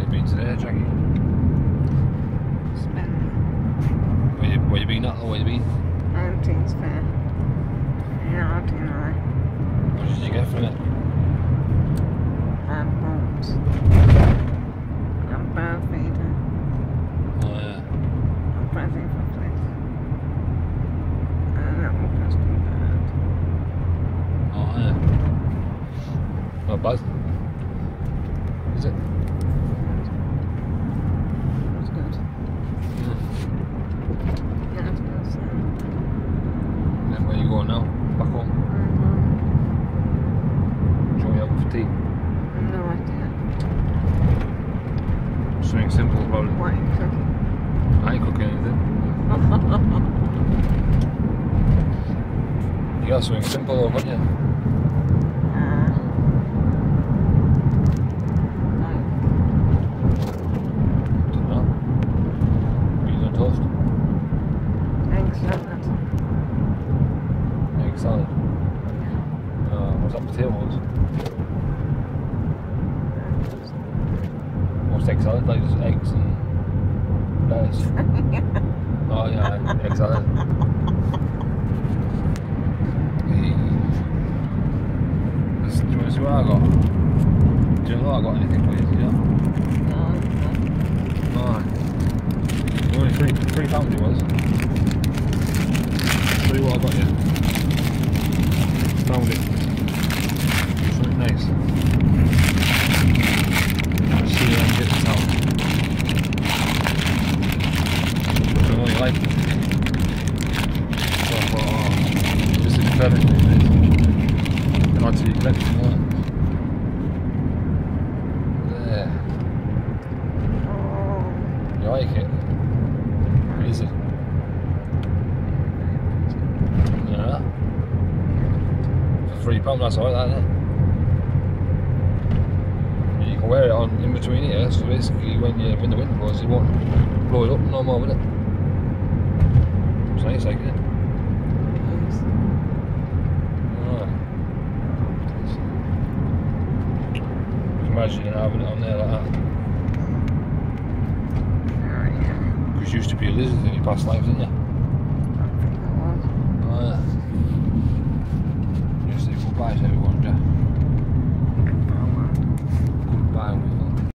you been today, Jackie? Spending. Where you been at, or where you been? Hunting's fair. Yeah, hunting away. What did you get from it? Bones. And bird feeder. Oh yeah. And present for place. And a little custom bird. Oh yeah. Not bad. Is it? It's good. Yeah, it's good. So. Then where you going now? Back home? Do you want me out for tea? No idea. Something simple, probably. What are you cooking? I ain't cooking anything. You got something simple though, haven't you? Don't know. Beans on toast. Egg salad. Egg salad. Yeah. What's that, potatoes? What's egg salad? Like just eggs and lettuce? Oh yeah, egg salad. Hey. Do you want to see what I got? Do you know I got anything for you? Do you? No. Only £3 it was. Show you what I got you. Found it. Something nice. See you and get this out. I know you like it. So I thought, oh, just to be perfect for you, and add to your collection, you know? There. You like it? What is it? Yeah. For £3, that's alright, that, isn't it? You can wear it on in between here, so basically when the wind blows, it won't blow it up no more, will it? It's nice, like it. Alright. Imagine having it on there like that. Because you used to be a lizard in your past life, didn't you? Oh yeah. You used to say goodbye to everyone, Jack.